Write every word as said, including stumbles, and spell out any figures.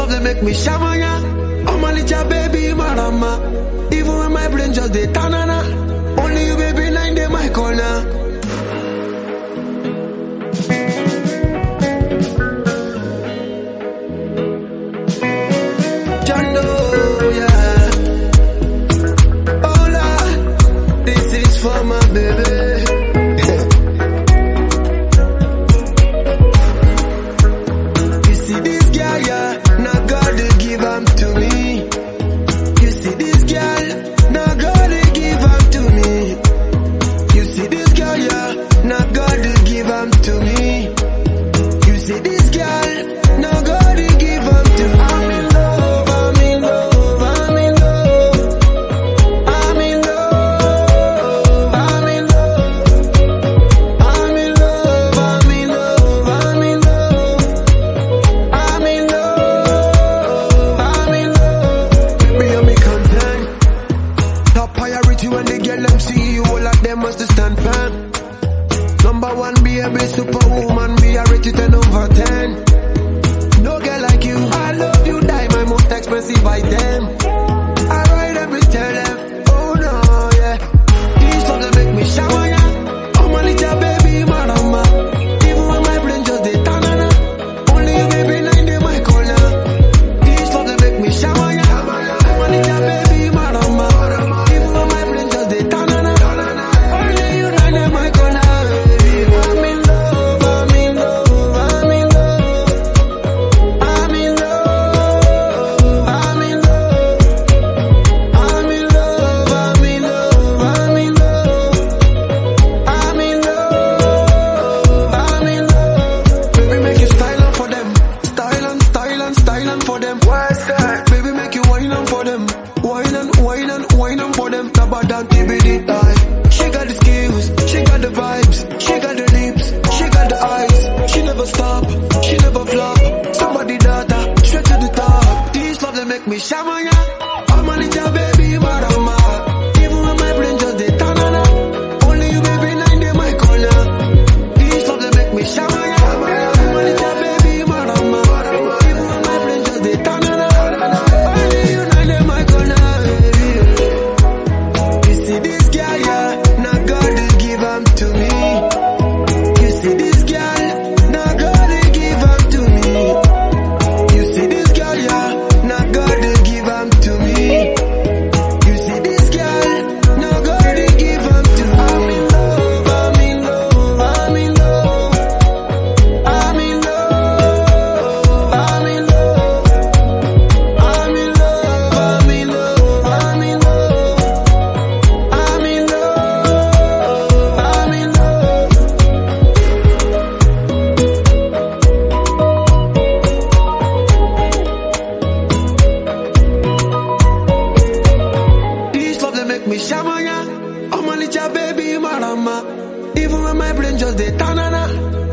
love they make me shamanya. I'm a little baby marama. Even when my brain just dey tanana. Only you baby nine day my corner. Jando, yeah. Hola, this is for my baby. When they get them see you, all of them must stand firm. Number one, be a big superwoman, be a rate you ten over ten. No girl like you, I love you, die my most expensive item. I ride every tell them, oh no, yeah. These songs they make me shower, yeah. Oh my little baby, marama. Even when my brain just dey tanana. Only you baby nine day my corner. These songs they make me shower, yeah. Oh my little baby, marama. For them, what's that? Baby, make you wine on for them. Wine and wine and wine on for them. Tabadan T B D die. She got the skills, she got the vibes, she got the lips, she got the eyes. She never stop, she never flop. Somebody data, straight to the top. These love they make me shamanya. I'm a little baby, marama. Even when my brain just dey tanana. Only you baby nine day my corner. These love they make me shamanya. I'm a little baby, marama. Me shamanya, I'm a little baby marama. Even when my brain just dey tanana.